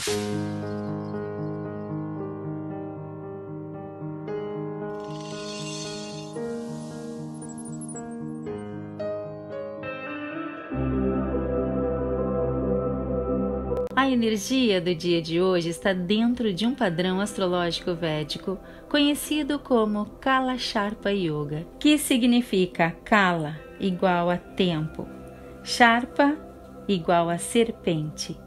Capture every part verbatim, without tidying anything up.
A energia do dia de hoje está dentro de um padrão astrológico védico conhecido como Kala-Sharpa Yoga, que significa Kala igual a tempo, Sharpa igual a serpente,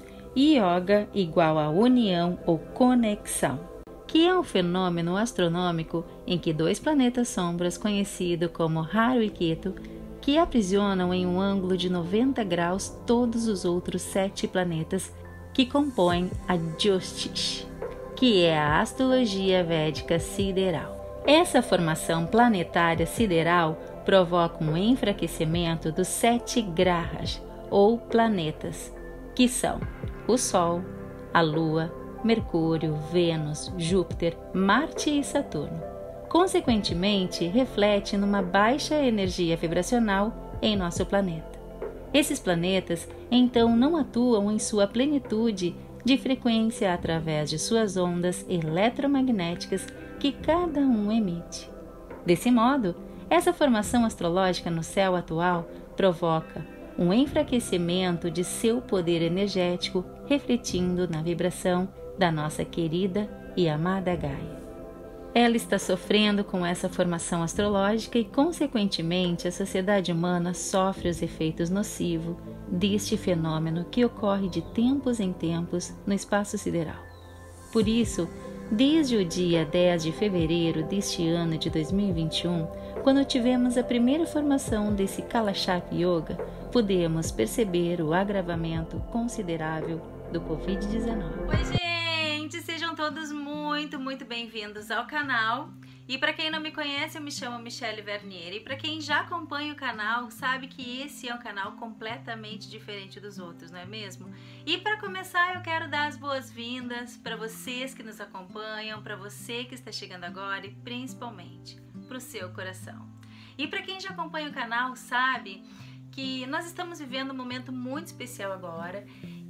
Yoga igual a união ou conexão, que é um fenômeno astronômico em que dois planetas sombras conhecidos como Rahu e Ketu que aprisionam em um ângulo de noventa graus todos os outros sete planetas que compõem a Jyotish, que é a astrologia védica sideral. Essa formação planetária sideral provoca um enfraquecimento dos sete grahas, ou planetas, que são o Sol, a Lua, Mercúrio, Vênus, Júpiter, Marte e Saturno. Consequentemente, reflete numa baixa energia vibracional em nosso planeta. Esses planetas, então, não atuam em sua plenitude de frequência através de suas ondas eletromagnéticas que cada um emite. Desse modo, essa formação astrológica no céu atual provoca um enfraquecimento de seu poder energético, refletindo na vibração da nossa querida e amada Gaia. Ela está sofrendo com essa formação astrológica e, consequentemente, a sociedade humana sofre os efeitos nocivos deste fenômeno que ocorre de tempos em tempos no espaço sideral. Por isso, desde o dia dez de fevereiro deste ano de dois mil e vinte e um, quando tivemos a primeira formação desse Kala-Sharpa Yoga, pudemos perceber o agravamento considerável do covid dezenove. Oi, gente! Sejam todos muito, muito bem-vindos ao canal. E para quem não me conhece, eu me chamo Michele Vernier. E para quem já acompanha o canal, sabe que esse é um canal completamente diferente dos outros, não é mesmo? E para começar, eu quero dar as boas-vindas para vocês que nos acompanham, para você que está chegando agora e principalmente para o seu coração. E para quem já acompanha o canal, sabe que nós estamos vivendo um momento muito especial agora.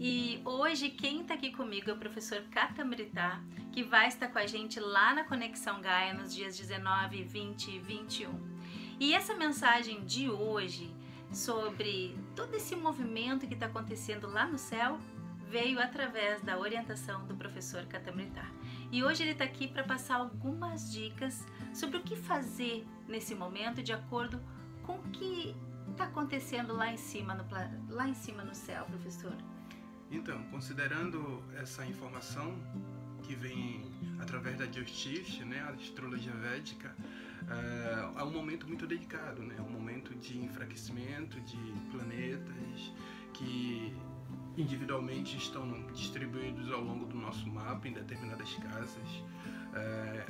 E hoje quem está aqui comigo é o professor Katamrita, que vai estar com a gente lá na Conexão Gaia nos dias dezenove, vinte e vinte e um. E essa mensagem de hoje sobre todo esse movimento que está acontecendo lá no céu veio através da orientação do professor Katamrita. E hoje ele está aqui para passar algumas dicas sobre o que fazer nesse momento de acordo com o que está acontecendo lá em cima no, lá em cima no céu, professor. Então, considerando essa informação que vem através da Jyotish, né, a astrologia védica, é, é um momento muito delicado, né, um momento de enfraquecimento de planetas que individualmente estão distribuídos ao longo do nosso mapa em determinadas casas, é,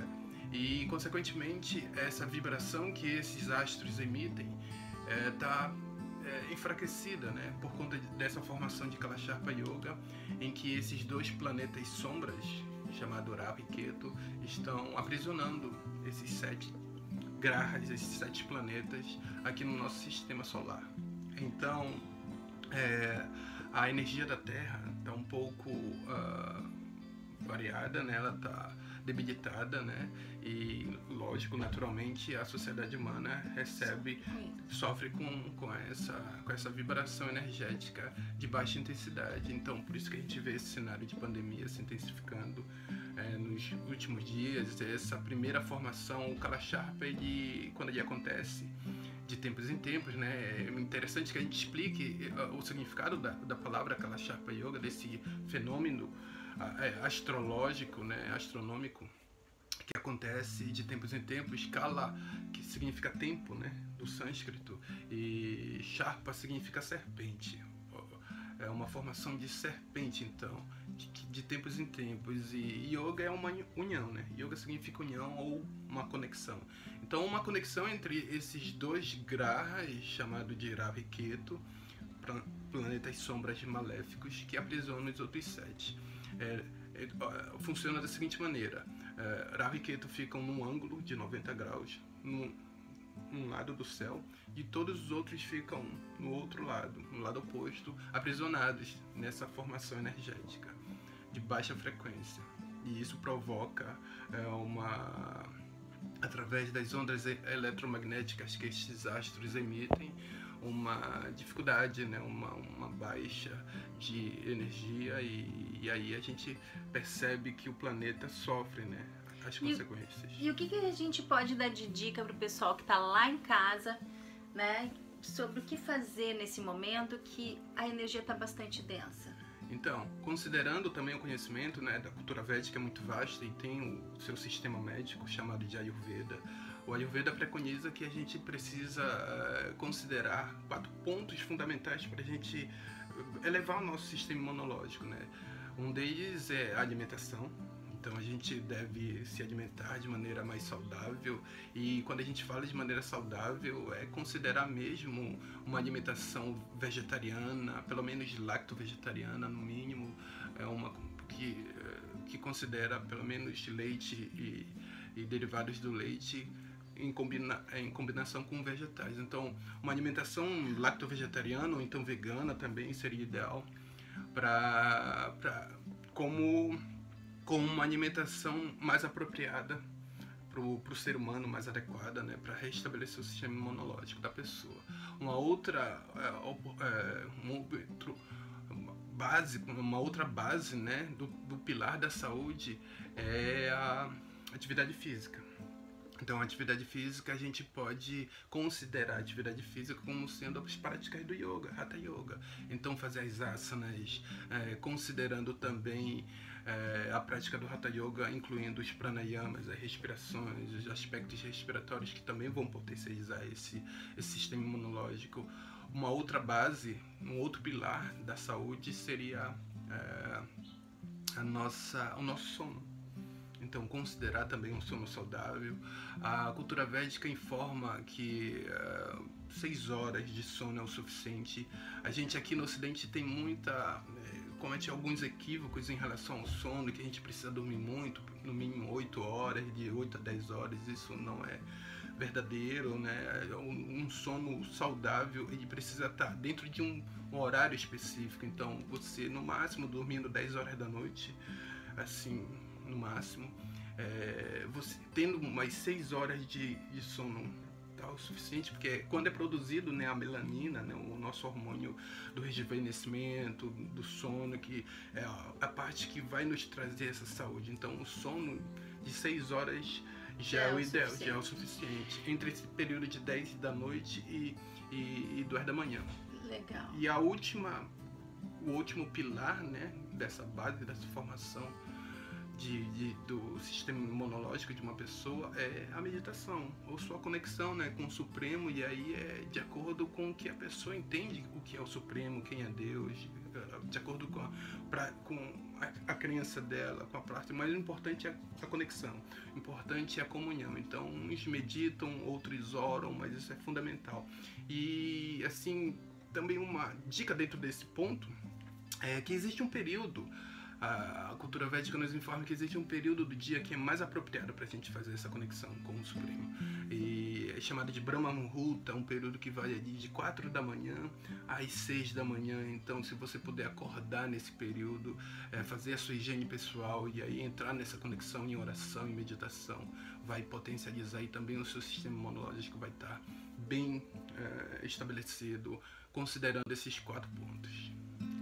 e consequentemente essa vibração que esses astros emitem está é, É, enfraquecida, né, por conta dessa formação de Kala-Sharpa Yoga, em que esses dois planetas sombras, chamados Rahu e Ketu, estão aprisionando esses sete grahas, esses sete planetas aqui no nosso sistema solar. Então, é, a energia da Terra está um pouco uh, variada, né, ela está debilitada, né? E lógico, naturalmente, a sociedade humana recebe, sofre com, com, essa, com essa vibração energética de baixa intensidade. Então, por isso que a gente vê esse cenário de pandemia se intensificando é, nos últimos dias. Essa primeira formação, o Kala-Sharpa, ele, quando ele acontece de tempos em tempos, né? É interessante que a gente explique o significado da, da palavra Kala-Sharpa Yoga, desse fenômeno astrológico, né, astronômico, que acontece de tempos em tempos. Kala, que significa tempo, né, do sânscrito, e Sharpa significa serpente. É uma formação de serpente, então, de, de tempos em tempos. E yoga é uma união, né? Yoga significa união ou uma conexão. Então, uma conexão entre esses dois grahas, chamado de Rahu e Ketu, planetas sombras maléficos que aprisionam os outros sete. É, é, funciona da seguinte maneira: é, Rahu e Ketu ficam num ângulo de noventa graus num, num lado do céu, e todos os outros ficam no outro lado, no lado oposto, aprisionados nessa formação energética. de baixa frequência. E isso provoca é, uma... através das ondas eletromagnéticas que estes astros emitem, uma dificuldade, né? uma, uma baixa de energia, e, e aí a gente percebe que o planeta sofre, né? as e, consequências. E o que, que a gente pode dar de dica para o pessoal que está lá em casa, né? sobre o que fazer nesse momento que a energia está bastante densa? Então, considerando também o conhecimento, né, da cultura védica, é muito vasto e tem o seu sistema médico chamado de Ayurveda. O Ayurveda preconiza que a gente precisa uh, considerar quatro pontos fundamentais para a gente elevar o nosso sistema imunológico, né? Um deles é a alimentação. Então a gente deve se alimentar de maneira mais saudável, e quando a gente fala de maneira saudável é considerar mesmo uma alimentação vegetariana, pelo menos lacto-vegetariana no mínimo, é uma que, que considera pelo menos leite e, e derivados do leite em, combina, em combinação com vegetais. Então uma alimentação lacto-vegetariana ou então vegana também seria ideal para como com uma alimentação mais apropriada para o ser humano, mais adequada, né, para restabelecer o sistema imunológico da pessoa. Uma outra, é, é, um outro base, uma outra base, né, do, do pilar da saúde é a atividade física. Então, a atividade física, a gente pode considerar a atividade física como sendo as práticas do yoga, Hatha Yoga. Então, fazer as asanas, é, considerando também é, a prática do Hatha Yoga, incluindo os pranayamas, as respirações, os aspectos respiratórios que também vão potencializar esse, esse sistema imunológico. Uma outra base, um outro pilar da saúde seria é, a nossa, o nosso sono. Então, considerar também um sono saudável. A cultura védica informa que uh, seis horas de sono é o suficiente. A gente aqui no Ocidente tem muita... comete alguns equívocos em relação ao sono, que a gente precisa dormir muito, no mínimo oito horas, de oito a dez horas. Isso não é verdadeiro, né? Um sono saudável, ele precisa estar dentro de um, um horário específico. Então, você, no máximo, dormindo dez horas da noite, assim... no máximo, é, você tendo umas seis horas de, de sono tá o suficiente, porque quando é produzido, né, a melanina, né, o nosso hormônio do rejuvenescimento, do sono, que é a, a parte que vai nos trazer essa saúde. Então o sono de seis horas já é, é o ideal, já é o suficiente, entre esse período de dez da noite e, e, e duas da manhã. Legal. E a última, o último pilar, né, dessa base, dessa formação De, de, do sistema imunológico de uma pessoa é a meditação, ou sua conexão, né, com o Supremo, e aí é de acordo com o que a pessoa entende o que é o Supremo, quem é Deus, de acordo com a, pra, com a, a crença dela, com a prática. Mas o importante é a conexão, o importante é a comunhão. Então, uns meditam, outros oram, mas isso é fundamental. E, assim, também uma dica dentro desse ponto é que existe um período. A cultura védica nos informa que existe um período do dia que é mais apropriado para a gente fazer essa conexão com o Supremo. E é chamado de Brahma Muhurta, um período que vai ali de quatro da manhã às seis da manhã. Então, se você puder acordar nesse período, é, fazer a sua higiene pessoal e aí entrar nessa conexão em oração e meditação, vai potencializar, e também o seu sistema imunológico vai estar bem é, estabelecido, considerando esses quatro pontos.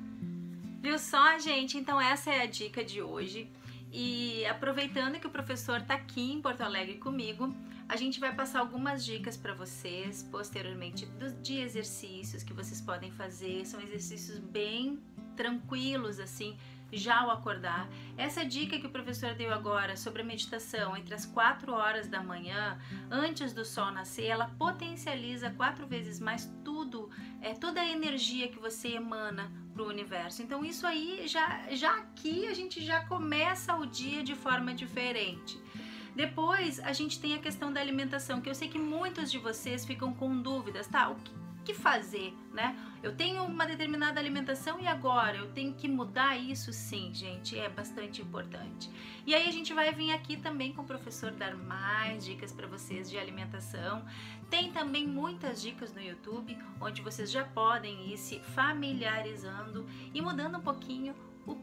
Viu só, gente? Então essa é a dica de hoje. E aproveitando que o professor está aqui em Porto Alegre comigo, a gente vai passar algumas dicas para vocês posteriormente de exercícios que vocês podem fazer. São exercícios bem tranquilos, assim, já ao acordar. Essa dica que o professor deu agora sobre a meditação entre as quatro horas da manhã, antes do sol nascer, ela potencializa quatro vezes mais tudo, é, toda a energia que você emana para o universo. Então isso aí, já, já aqui a gente já começa o dia de forma diferente. Depois a gente tem a questão da alimentação, que eu sei que muitos de vocês ficam com dúvidas, tá? O que que fazer, né? Eu tenho uma determinada alimentação e agora eu tenho que mudar isso? Sim, gente, é bastante importante. E aí a gente vai vir aqui também com o professor dar mais dicas para vocês de alimentação. Tem também muitas dicas no YouTube, onde vocês já podem ir se familiarizando e mudando um pouquinho o que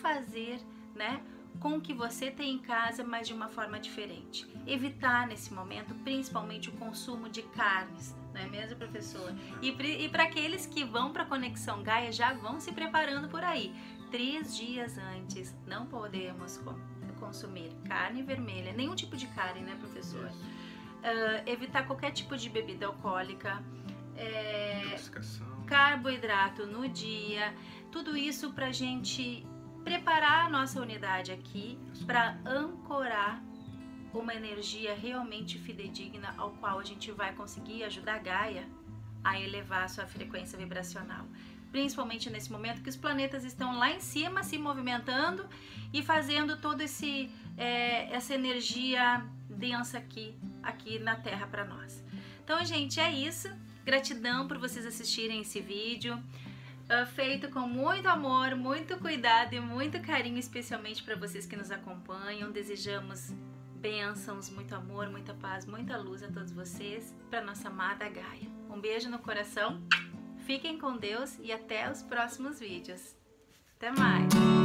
fazer, né, com o que você tem em casa, mas de uma forma diferente. Evitar nesse momento, principalmente o consumo de carnes, não é mesmo, professor? E, e para aqueles que vão para a Conexão Gaia, já vão se preparando por aí. Três dias antes, não podemos consumir carne vermelha, nenhum tipo de carne, né, professor? Uh, evitar qualquer tipo de bebida alcoólica, é, carboidrato no dia, tudo isso para a gente preparar a nossa unidade aqui para ancorar uma energia realmente fidedigna ao qual a gente vai conseguir ajudar a Gaia a elevar a sua frequência vibracional. Principalmente nesse momento que os planetas estão lá em cima se movimentando e fazendo toda esse, é, essa energia densa aqui, aqui na Terra para nós. Então, gente, é isso. Gratidão por vocês assistirem esse vídeo. Uh, feito com muito amor, muito cuidado e muito carinho, especialmente para vocês que nos acompanham. Desejamos bênçãos, muito amor, muita paz, muita luz a todos vocês, para nossa amada Gaia. Um beijo no coração, fiquem com Deus e até os próximos vídeos. Até mais!